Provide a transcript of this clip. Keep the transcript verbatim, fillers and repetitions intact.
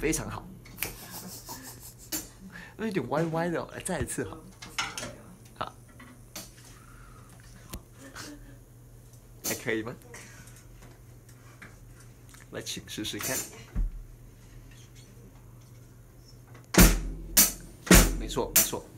非常好。有点歪歪的、哦，来再一次好。好，还可以吗？来，请试试看。没错，没错。